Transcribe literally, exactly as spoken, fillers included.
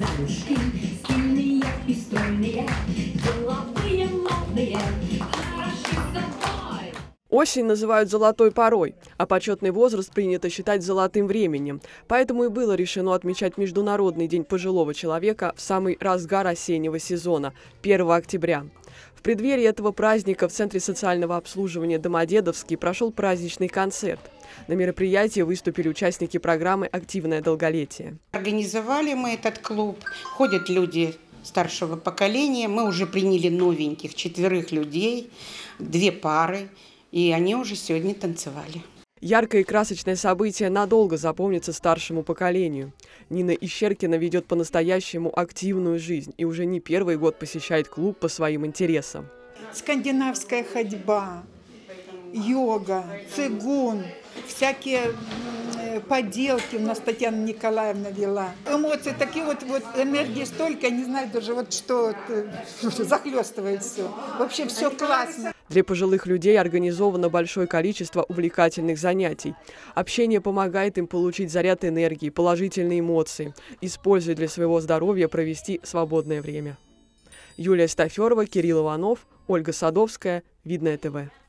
девушки, стильные и стройные, деловые, модные, хороши собой. Осень называют золотой порой, а почетный возраст принято считать золотым временем. Поэтому и было решено отмечать Международный день пожилого человека в самый разгар осеннего сезона – первого октября. В преддверии этого праздника в Центре социального обслуживания «Домодедовский» прошел праздничный концерт. На мероприятии выступили участники программы «Активное долголетие». Организовали мы этот клуб. Ходят люди старшего поколения. Мы уже приняли новеньких, четверых людей, две пары. И они уже сегодня танцевали. Яркое и красочное событие надолго запомнится старшему поколению. Нина Ищеркина ведет по-настоящему активную жизнь и уже не первый год посещает клуб по своим интересам. Скандинавская ходьба, йога, цигун, всякие поделки у нас Татьяна Николаевна вела. Эмоции такие вот, вот энергии столько, не знаю даже вот что, захлестывает все. Вообще все классно. Для пожилых людей организовано большое количество увлекательных занятий. Общение помогает им получить заряд энергии, положительные эмоции, используя для своего здоровья провести свободное время. Юлия Стаферова, Кирилл Иванов, Ольга Садовская, Видное ТВ.